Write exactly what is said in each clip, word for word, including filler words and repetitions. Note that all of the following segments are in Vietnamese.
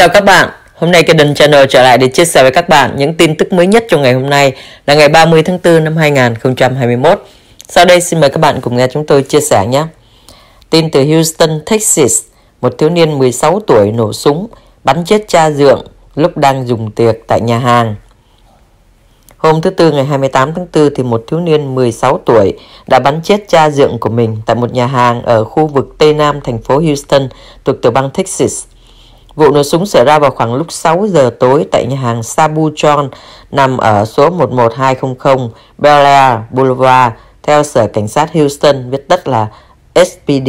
Chào các bạn, hôm nay Keden Channel trở lại để chia sẻ với các bạn những tin tức mới nhất trong ngày hôm nay là ngày ba mươi tháng tư năm hai nghìn không trăm hai mươi mốt. Sau đây xin mời các bạn cùng nghe chúng tôi chia sẻ nhé. Tin từ Houston, Texas, một thiếu niên mười sáu tuổi nổ súng bắn chết cha dượng lúc đang dùng tiệc tại nhà hàng. Hôm thứ Tư ngày hai mươi tám tháng tư thì một thiếu niên mười sáu tuổi đã bắn chết cha dượng của mình tại một nhà hàng ở khu vực Tây Nam thành phố Houston thuộc tiểu bang Texas. Vụ nổ súng xảy ra vào khoảng lúc sáu giờ tối tại nhà hàng Sabu John nằm ở số một một hai không không Bel Air Boulevard, theo Sở Cảnh sát Houston, viết tắt là S P D.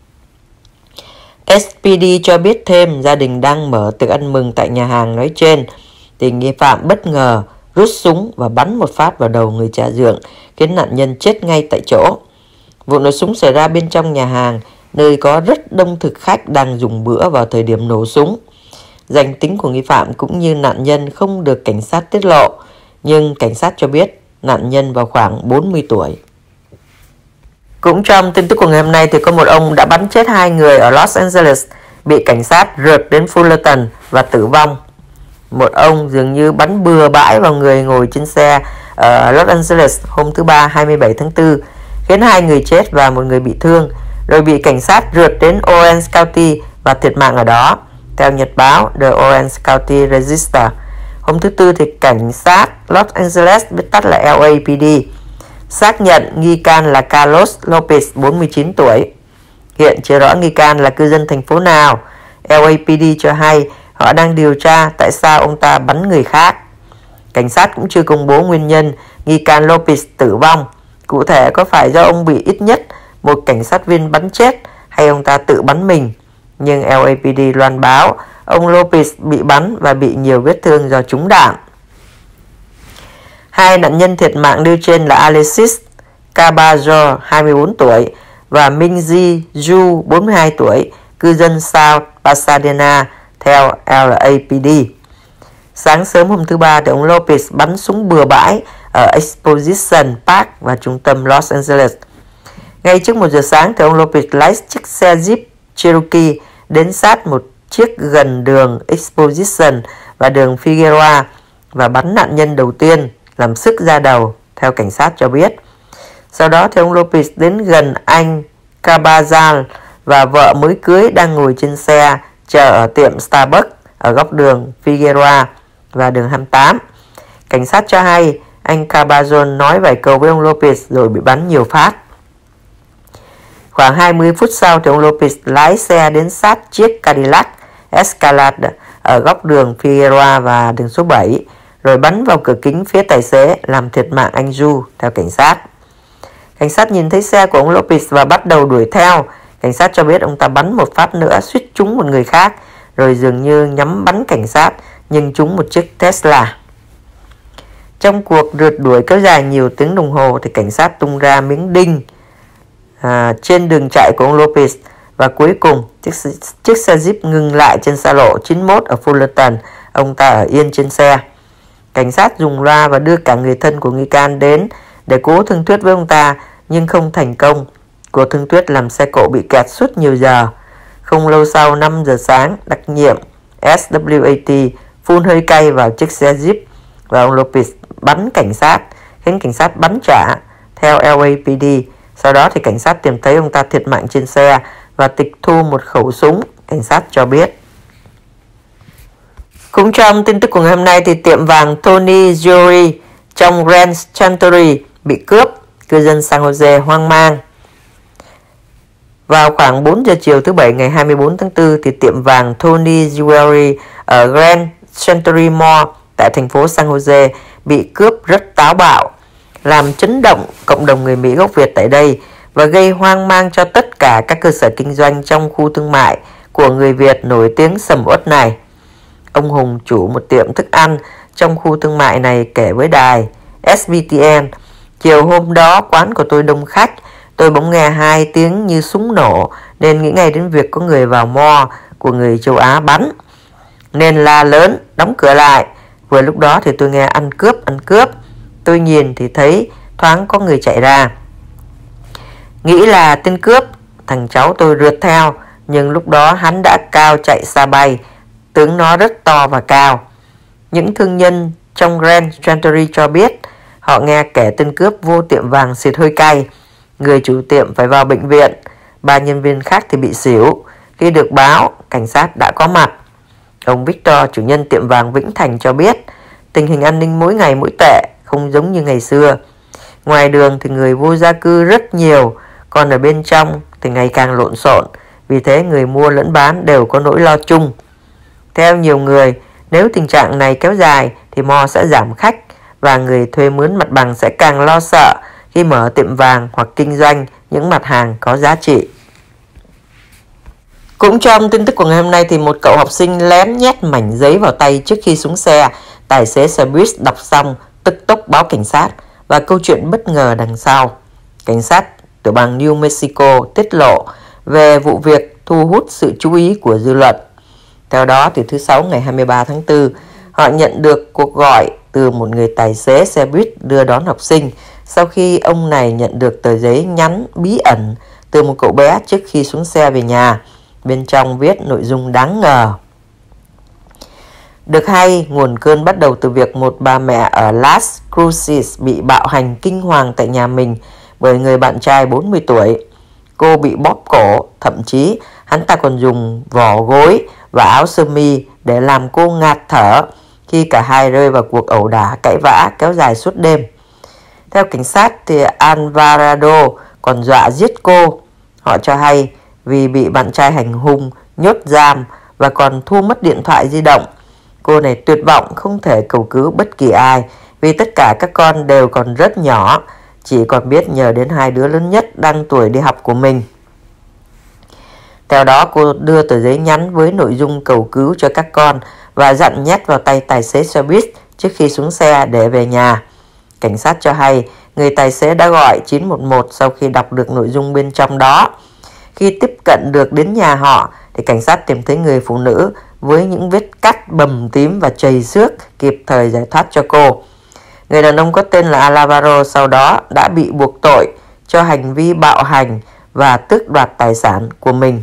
S P D cho biết thêm gia đình đang mở tiệc ăn mừng tại nhà hàng nói trên thì nghi phạm bất ngờ rút súng và bắn một phát vào đầu người cha dượng, khiến nạn nhân chết ngay tại chỗ. Vụ nổ súng xảy ra bên trong nhà hàng, nơi có rất đông thực khách đang dùng bữa vào thời điểm nổ súng. Danh tính của nghi phạm cũng như nạn nhân không được cảnh sát tiết lộ, nhưng cảnh sát cho biết nạn nhân vào khoảng bốn mươi tuổi. Cũng trong tin tức của ngày hôm nay thì có một ông đã bắn chết hai người ở Los Angeles, bị cảnh sát rượt đến Fullerton và tử vong. Một ông dường như bắn bừa bãi vào người ngồi trên xe ở Los Angeles hôm thứ Ba hai mươi bảy tháng tư, khiến hai người chết và một người bị thương, rồi bị cảnh sát rượt đến Orange County và thiệt mạng ở đó, theo nhật báo The Orange County Register. Hôm thứ Tư thì cảnh sát Los Angeles, viết tắt là L A P D, xác nhận nghi can là Carlos Lopez, bốn mươi chín tuổi. Hiện chưa rõ nghi can là cư dân thành phố nào. L A P D cho hay họ đang điều tra tại sao ông ta bắn người khác. Cảnh sát cũng chưa công bố nguyên nhân nghi can Lopez tử vong, cụ thể có phải do ông bị ít nhất một cảnh sát viên bắn chết hay ông ta tự bắn mình. Nhưng L A P D loan báo ông Lopez bị bắn và bị nhiều vết thương do trúng đạn. Hai nạn nhân thiệt mạng nêu trên là Alexis Caballo, hai mươi bốn tuổi, và Mingzi Zhu, bốn mươi hai tuổi, cư dân South Pasadena, theo L A P D. Sáng sớm hôm thứ Ba thì ông Lopez bắn súng bừa bãi ở Exposition Park và trung tâm Los Angeles. Ngay trước một giờ sáng thì ông Lopez lái chiếc xe Jeep Cherokee đến sát một chiếc gần đường Exposition và đường Figueroa và bắn nạn nhân đầu tiên, làm sứt da đầu, theo cảnh sát cho biết. Sau đó thì ông Lopez đến gần anh Cabazal và vợ mới cưới đang ngồi trên xe chờ ở tiệm Starbucks ở góc đường Figueroa và đường hai mươi tám. Cảnh sát cho hay anh Cabazon nói vài câu với ông Lopez rồi bị bắn nhiều phát. Khoảng hai mươi phút sau thì ông Lopez lái xe đến sát chiếc Cadillac Escalade ở góc đường Figueroa và đường số bảy, rồi bắn vào cửa kính phía tài xế, làm thiệt mạng anh Du, theo cảnh sát. Cảnh sát nhìn thấy xe của ông Lopez và bắt đầu đuổi theo. Cảnh sát cho biết ông ta bắn một phát nữa suýt trúng một người khác, rồi dường như nhắm bắn cảnh sát nhưng trúng một chiếc Tesla. Trong cuộc rượt đuổi kéo dài nhiều tiếng đồng hồ thì cảnh sát tung ra miếng đinh à, trên đường chạy của ông Lopez, và cuối cùng chiếc, chiếc xe Jeep ngừng lại trên xa lộ chín mươi mốt ở Fullerton. Ông ta ở yên trên xe. Cảnh sát dùng loa và đưa cả người thân của nghi can đến để cố thương thuyết với ông ta, nhưng không thành công. Cuộc thương thuyết làm xe cộ bị kẹt suốt nhiều giờ. Không lâu sau, năm giờ sáng, đặc nhiệm S W A T phun hơi cay vào chiếc xe Jeep và ông Lopez bắn cảnh sát, khiến cảnh sát bắn trả, theo L A P D. Sau đó thì cảnh sát tìm thấy ông ta thiệt mạng trên xe và tịch thu một khẩu súng, cảnh sát cho biết. Cũng trong tin tức của ngày hôm nay thì tiệm vàng Tony Jewelry trong Grand Century bị cướp, cư dân San Jose hoang mang. Vào khoảng bốn giờ chiều thứ Bảy ngày hai mươi bốn tháng tư thì tiệm vàng Tony Jewelry ở Grand Century Mall tại thành phố San Jose bị cướp rất táo bạo, làm chấn động cộng đồng người Mỹ gốc Việt tại đây và gây hoang mang cho tất cả các cơ sở kinh doanh trong khu thương mại của người Việt nổi tiếng sầm uất này. Ông Hùng, chủ một tiệm thức ăn trong khu thương mại này, kể với đài S B T N: chiều hôm đó quán của tôi đông khách, tôi bỗng nghe hai tiếng như súng nổ nên nghĩ ngay đến việc có người vào mall của người châu Á bắn, nên la lớn đóng cửa lại. Vừa lúc đó thì tôi nghe ăn cướp ăn cướp. Tôi nhìn thì thấy thoáng có người chạy ra, nghĩ là tên cướp. Thằng cháu tôi rượt theo, nhưng lúc đó hắn đã cao chạy xa bay. tướng nó rất to và cao. Những thương nhân trong Grand Century cho biết họ nghe kẻ tên cướp vô tiệm vàng xịt hơi cay. Người chủ tiệm phải vào bệnh viện, ba nhân viên khác thì bị xỉu. Khi được báo, cảnh sát đã có mặt. Ông Victor, chủ nhân tiệm vàng Vĩnh Thành cho biết tình hình an ninh mỗi ngày mỗi tệ, không giống như ngày xưa. Ngoài đường thì người vô gia cư rất nhiều, còn ở bên trong thì ngày càng lộn xộn. Vì thế người mua lẫn bán đều có nỗi lo chung. Theo nhiều người, nếu tình trạng này kéo dài thì mall sẽ giảm khách và người thuê mướn mặt bằng sẽ càng lo sợ khi mở tiệm vàng hoặc kinh doanh những mặt hàng có giá trị. Cũng trong tin tức của ngày hôm nay thì một cậu học sinh lén nhét mảnh giấy vào tay trước khi xuống xe. Tài xế xe buýt đọc xong tức tốc báo cảnh sát và câu chuyện bất ngờ đằng sau. Cảnh sát tiểu bang New Mexico tiết lộ về vụ việc thu hút sự chú ý của dư luận. Theo đó, từ thứ Sáu ngày hai mươi ba tháng tư, họ nhận được cuộc gọi từ một người tài xế xe buýt đưa đón học sinh sau khi ông này nhận được tờ giấy nhắn bí ẩn từ một cậu bé trước khi xuống xe về nhà. Bên trong viết nội dung đáng ngờ. Được hay, nguồn cơn bắt đầu từ việc một bà mẹ ở Las Cruces bị bạo hành kinh hoàng tại nhà mình bởi người bạn trai bốn mươi tuổi. Cô bị bóp cổ, thậm chí hắn ta còn dùng vỏ gối và áo sơ mi để làm cô ngạt thở khi cả hai rơi vào cuộc ẩu đả cãi vã kéo dài suốt đêm. Theo cảnh sát thì Alvarado còn dọa giết cô. Họ cho hay vì bị bạn trai hành hung, nhốt giam và còn thu mất điện thoại di động, cô này tuyệt vọng không thể cầu cứu bất kỳ ai vì tất cả các con đều còn rất nhỏ, chỉ còn biết nhờ đến hai đứa lớn nhất đang tuổi đi học của mình. Theo đó, cô đưa tờ giấy nhắn với nội dung cầu cứu cho các con và dặn nhét vào tay tài xế xe buýt trước khi xuống xe để về nhà. Cảnh sát cho hay người tài xế đã gọi chín một một sau khi đọc được nội dung bên trong đó. Khi tiếp cận được đến nhà họ thì cảnh sát tìm thấy người phụ nữ với những vết cắt bầm tím và chầy xước, kịp thời giải thoát cho cô. Người đàn ông có tên là Alvaro sau đó đã bị buộc tội cho hành vi bạo hành và tước đoạt tài sản của mình.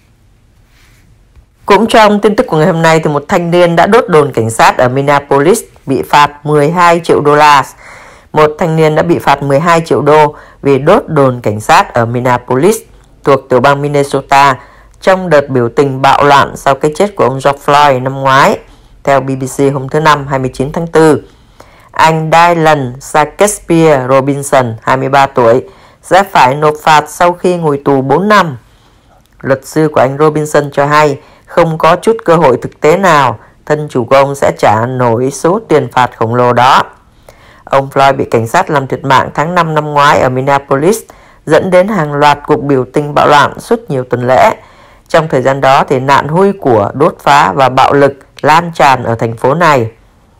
Cũng trong tin tức của ngày hôm nay thì một thanh niên đã đốt đồn cảnh sát ở Minneapolis bị phạt mười hai triệu đô la. Một thanh niên đã bị phạt mười hai triệu đô vì đốt đồn cảnh sát ở Minneapolis thuộc tiểu bang Minnesota trong đợt biểu tình bạo loạn sau cái chết của ông George Floyd năm ngoái. Theo bê bê xê hôm thứ Năm hai mươi chín tháng tư, anh Dylan Shakespeare Robinson, hai mươi ba tuổi, sẽ phải nộp phạt sau khi ngồi tù bốn năm. Luật sư của anh Robinson cho hay không có chút cơ hội thực tế nào thân chủ của ông sẽ trả nổi số tiền phạt khổng lồ đó. Ông Floyd bị cảnh sát làm thiệt mạng tháng năm năm ngoái ở Minneapolis, dẫn đến hàng loạt cuộc biểu tình bạo loạn suốt nhiều tuần lễ. Trong thời gian đó thì nạn hôi của, đốt phá và bạo lực lan tràn ở thành phố này.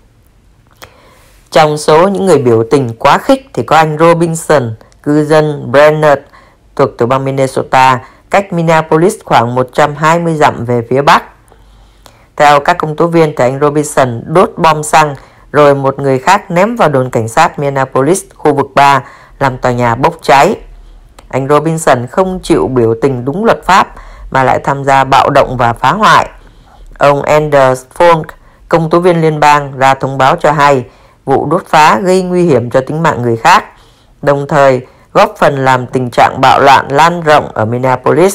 Trong số những người biểu tình quá khích thì có anh Robinson, cư dân Brainerd thuộc tiểu bang Minnesota, cách Minneapolis khoảng một trăm hai mươi dặm về phía bắc. Theo các công tố viên thì anh Robinson đốt bom xăng rồi một người khác ném vào đồn cảnh sát Minneapolis khu vực ba làm tòa nhà bốc cháy. Anh Robinson không chịu biểu tình đúng luật pháp mà lại tham gia bạo động và phá hoại. Ông Anders Funk, công tố viên liên bang, ra thông báo cho hay vụ đốt phá gây nguy hiểm cho tính mạng người khác, đồng thời góp phần làm tình trạng bạo loạn lan rộng ở Minneapolis.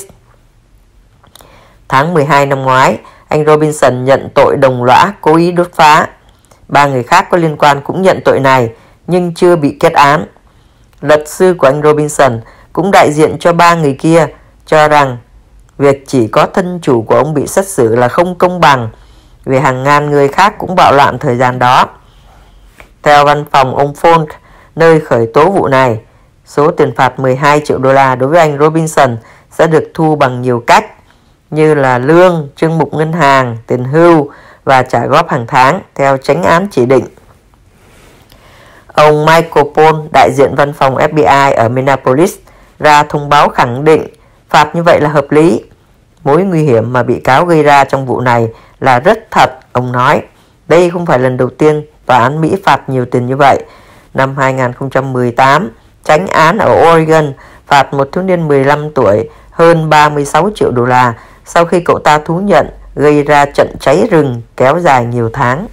Tháng mười hai năm ngoái, anh Robinson nhận tội đồng lõa cố ý đốt phá. Ba người khác có liên quan cũng nhận tội này nhưng chưa bị kết án. Luật sư của anh Robinson cũng đại diện cho ba người kia, cho rằng việc chỉ có thân chủ của ông bị xét xử là không công bằng vì hàng ngàn người khác cũng bạo loạn thời gian đó. Theo văn phòng ông Folk, nơi khởi tố vụ này, số tiền phạt mười hai triệu đô la đối với anh Robinson sẽ được thu bằng nhiều cách như là lương, chương mục ngân hàng, tiền hưu và trả góp hàng tháng theo chánh án chỉ định. Ông Michael Paul, đại diện văn phòng ép bê i ở Minneapolis, ra thông báo khẳng định phạt như vậy là hợp lý. Mối nguy hiểm mà bị cáo gây ra trong vụ này là rất thật, ông nói. Đây không phải lần đầu tiên tòa án Mỹ phạt nhiều tiền như vậy. Năm hai nghìn không trăm mười tám, chánh án ở Oregon phạt một thiếu niên mười lăm tuổi hơn ba mươi sáu triệu đô la sau khi cậu ta thú nhận gây ra trận cháy rừng kéo dài nhiều tháng.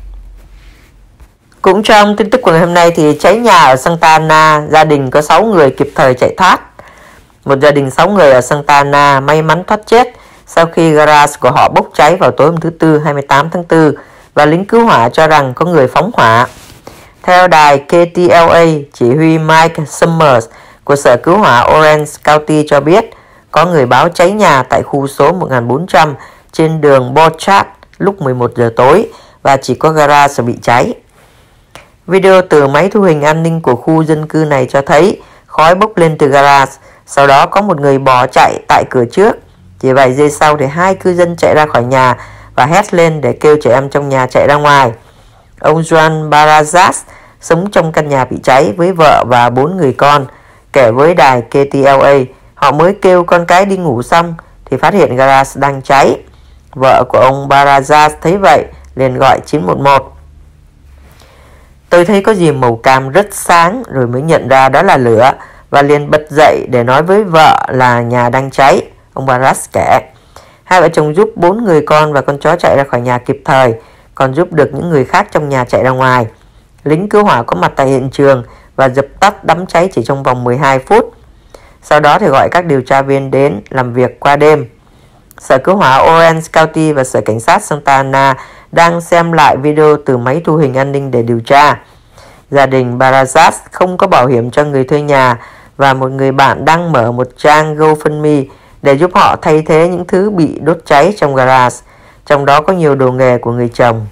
Cũng trong tin tức của ngày hôm nay thì cháy nhà ở Santa Ana, gia đình có sáu người kịp thời chạy thoát. Một gia đình sáu người ở Santa Ana may mắn thoát chết sau khi garage của họ bốc cháy vào tối hôm thứ Tư hai mươi tám tháng tư và lính cứu hỏa cho rằng có người phóng hỏa. Theo đài K T L A, chỉ huy Mike Summers của Sở Cứu hỏa Orange County cho biết có người báo cháy nhà tại khu số một nghìn bốn trăm trên đường Borchardt lúc mười một giờ tối và chỉ có garage bị cháy. Video từ máy thu hình an ninh của khu dân cư này cho thấy khói bốc lên từ garage, sau đó có một người bỏ chạy tại cửa trước. Chỉ vài giây sau thì hai cư dân chạy ra khỏi nhà và hét lên để kêu trẻ em trong nhà chạy ra ngoài. Ông Juan Barazas sống trong căn nhà bị cháy với vợ và bốn người con, kể với đài K T L A họ mới kêu con cái đi ngủ xong thì phát hiện garage đang cháy. Vợ của ông Barazas thấy vậy liền gọi chín một một. Tôi thấy có gì màu cam rất sáng rồi mới nhận ra đó là lửa và liền bật dậy để nói với vợ là nhà đang cháy, ông Barazas kể. Hai vợ chồng giúp bốn người con và con chó chạy ra khỏi nhà kịp thời, còn giúp được những người khác trong nhà chạy ra ngoài. Lính cứu hỏa có mặt tại hiện trường và dập tắt đám cháy chỉ trong vòng mười hai phút. Sau đó thì gọi các điều tra viên đến làm việc qua đêm. Sở Cứu hỏa Orange County và Sở Cảnh sát Santa Ana đang xem lại video từ máy thu hình an ninh để điều tra. Gia đình Barazas không có bảo hiểm cho người thuê nhà và một người bạn đang mở một trang GoFundMe để giúp họ thay thế những thứ bị đốt cháy trong garage, trong đó có nhiều đồ nghề của người chồng.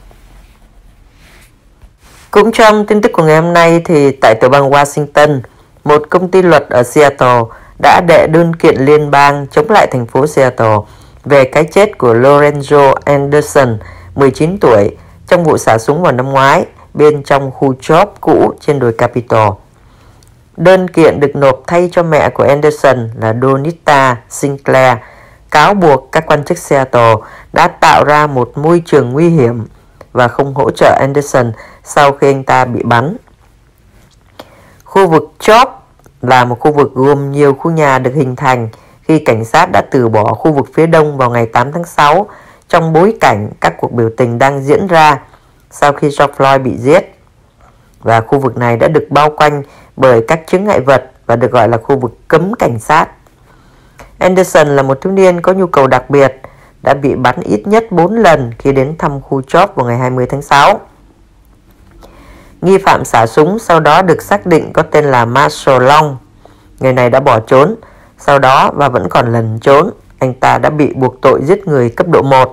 Cũng trong tin tức của ngày hôm nay thì tại tiểu bang Washington, một công ty luật ở Seattle đã đệ đơn kiện liên bang chống lại thành phố Seattle về cái chết của Lorenzo Anderson, mười chín tuổi, trong vụ xả súng vào năm ngoái bên trong khu chóp cũ trên đồi Capitol. Đơn kiện được nộp thay cho mẹ của Anderson là Donita Sinclair, cáo buộc các quan chức Seattle đã tạo ra một môi trường nguy hiểm và không hỗ trợ Anderson sau khi anh ta bị bắn. Khu vực chóp là một khu vực gồm nhiều khu nhà được hình thành khi cảnh sát đã từ bỏ khu vực phía đông vào ngày tám tháng sáu trong bối cảnh các cuộc biểu tình đang diễn ra sau khi George Floyd bị giết. Và khu vực này đã được bao quanh bởi các chướng ngại vật và được gọi là khu vực cấm cảnh sát. Anderson là một thiếu niên có nhu cầu đặc biệt, đã bị bắn ít nhất bốn lần khi đến thăm khu chóp vào ngày hai mươi tháng sáu. Nghi phạm xả súng sau đó được xác định có tên là Marshall Long. Người này đã bỏ trốn sau đó và vẫn còn lẩn trốn. Anh ta đã bị buộc tội giết người cấp độ một.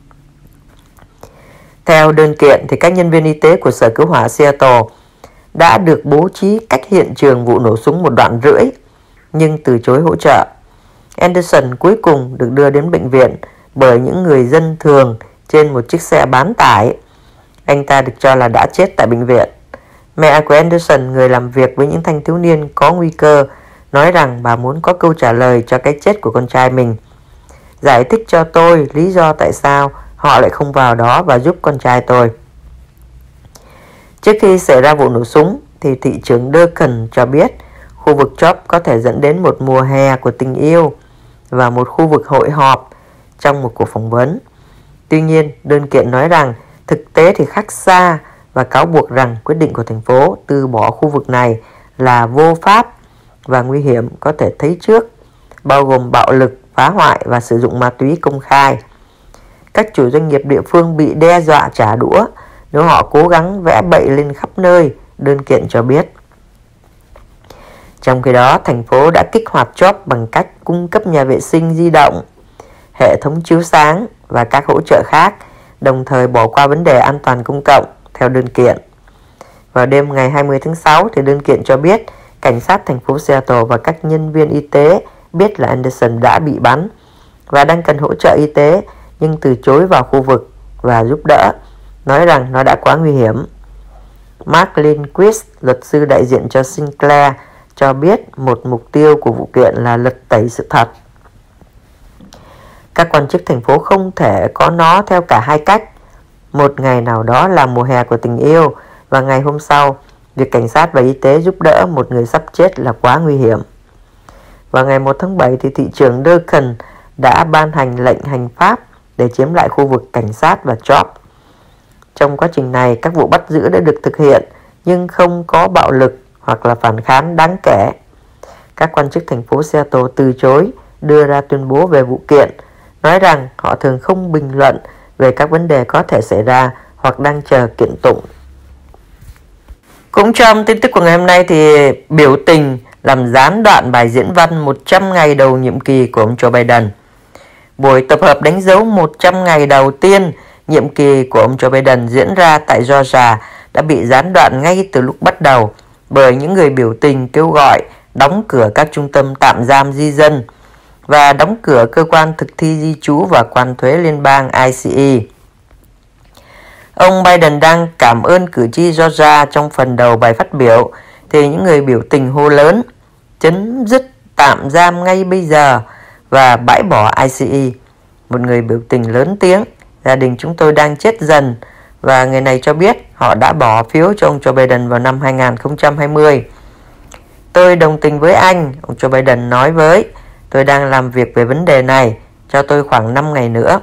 Theo đơn kiện thì các nhân viên y tế của Sở Cứu hỏa Seattle đã được bố trí cách hiện trường vụ nổ súng một đoạn rưỡi nhưng từ chối hỗ trợ. Anderson cuối cùng được đưa đến bệnh viện bởi những người dân thường trên một chiếc xe bán tải. Anh ta được cho là đã chết tại bệnh viện. Mẹ của Anderson, người làm việc với những thanh thiếu niên có nguy cơ, nói rằng bà muốn có câu trả lời cho cái chết của con trai mình. Giải thích cho tôi lý do tại sao họ lại không vào đó và giúp con trai tôi. Trước khi xảy ra vụ nổ súng thì thị trưởng Durkan cho biết khu vực chóp có thể dẫn đến một mùa hè của tình yêu và một khu vực hội họp trong một cuộc phỏng vấn. Tuy nhiên, đơn kiện nói rằng thực tế thì khác xa và cáo buộc rằng quyết định của thành phố từ bỏ khu vực này là vô pháp và nguy hiểm có thể thấy trước, bao gồm bạo lực, phá hoại và sử dụng ma túy công khai. Các chủ doanh nghiệp địa phương bị đe dọa trả đũa nếu họ cố gắng vẽ bậy lên khắp nơi, đơn kiện cho biết. Trong khi đó, thành phố đã kích hoạt chóp bằng cách cung cấp nhà vệ sinh di động, hệ thống chiếu sáng và các hỗ trợ khác, đồng thời bỏ qua vấn đề an toàn công cộng, theo đơn kiện. Vào đêm ngày hai mươi tháng sáu, thì đơn kiện cho biết cảnh sát thành phố Seattle và các nhân viên y tế biết là Anderson đã bị bắn và đang cần hỗ trợ y tế nhưng từ chối vào khu vực và giúp đỡ, nói rằng nó đã quá nguy hiểm. Mark Lindquist, luật sư đại diện cho Sinclair, cho biết một mục tiêu của vụ kiện là lật tẩy sự thật. Các quan chức thành phố không thể có nó theo cả hai cách. Một ngày nào đó là mùa hè của tình yêu và ngày hôm sau, việc cảnh sát và y tế giúp đỡ một người sắp chết là quá nguy hiểm. Vào ngày một tháng bảy, thì thị trưởng Durkan đã ban hành lệnh hành pháp để chiếm lại khu vực cảnh sát và job. Trong quá trình này, các vụ bắt giữ đã được thực hiện nhưng không có bạo lực hoặc là phản kháng đáng kể. Các quan chức thành phố Seattle từ chối đưa ra tuyên bố về vụ kiện, nói rằng họ thường không bình luận về các vấn đề có thể xảy ra hoặc đang chờ kiện tụng. Cũng trong tin tức của ngày hôm nay thì biểu tình làm gián đoạn bài diễn văn một trăm ngày đầu nhiệm kỳ của ông Joe Biden. Buổi tập hợp đánh dấu một trăm ngày đầu tiên nhiệm kỳ của ông Joe Biden diễn ra tại Georgia đã bị gián đoạn ngay từ lúc bắt đầu bởi những người biểu tình kêu gọi đóng cửa các trung tâm tạm giam di dân và đóng cửa cơ quan thực thi di trú và quan thuế liên bang I C E. Ông Biden đang cảm ơn cử tri Georgia. Trong phần đầu bài phát biểu thì những người biểu tình hô lớn chấm dứt tạm giam ngay bây giờ và bãi bỏ I C E. Một người biểu tình lớn tiếng, gia đình chúng tôi đang chết dần, và người này cho biết họ đã bỏ phiếu cho ông Joe Biden vào năm hai nghìn không trăm hai mươi. Tôi đồng tình với anh, ông Joe Biden nói với. Tôi đang làm việc về vấn đề này, cho tôi khoảng năm ngày nữa.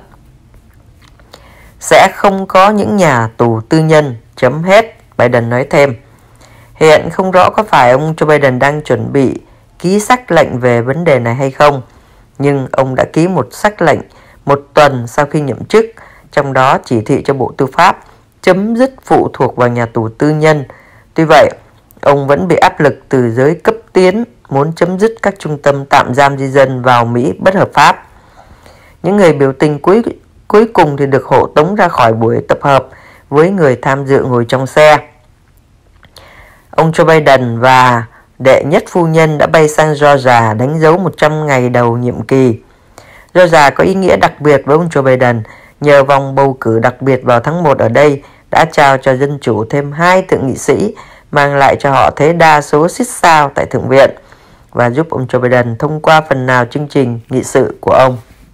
Sẽ không có những nhà tù tư nhân, chấm hết, Biden nói thêm. Hiện không rõ có phải ông Joe Biden đang chuẩn bị ký sắc lệnh về vấn đề này hay không, nhưng ông đã ký một sắc lệnh một tuần sau khi nhậm chức, trong đó chỉ thị cho Bộ Tư pháp chấm dứt phụ thuộc vào nhà tù tư nhân. Tuy vậy, ông vẫn bị áp lực từ giới cấp tiến muốn chấm dứt các trung tâm tạm giam di dân vào Mỹ bất hợp pháp. Những người biểu tình cuối cuối cùng thì được hộ tống ra khỏi buổi tập hợp với người tham dự ngồi trong xe. Ông Joe Biden và đệ nhất phu nhân đã bay sang Georgia đánh dấu một trăm ngày đầu nhiệm kỳ. Georgia có ý nghĩa đặc biệt với ông Joe Biden nhờ vòng bầu cử đặc biệt vào tháng một ở đây đã trao cho Dân Chủ thêm hai thượng nghị sĩ, mang lại cho họ thế đa số xít sao tại Thượng viện và giúp ông Joe Biden thông qua phần nào chương trình nghị sự của ông.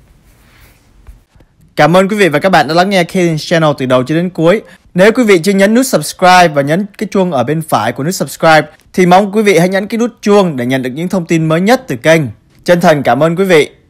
Cảm ơn quý vị và các bạn đã lắng nghe Kaylin's Channel từ đầu cho đến cuối. Nếu quý vị chưa nhấn nút subscribe và nhấn cái chuông ở bên phải của nút subscribe thì mong quý vị hãy nhấn cái nút chuông để nhận được những thông tin mới nhất từ kênh. Chân thành cảm ơn quý vị.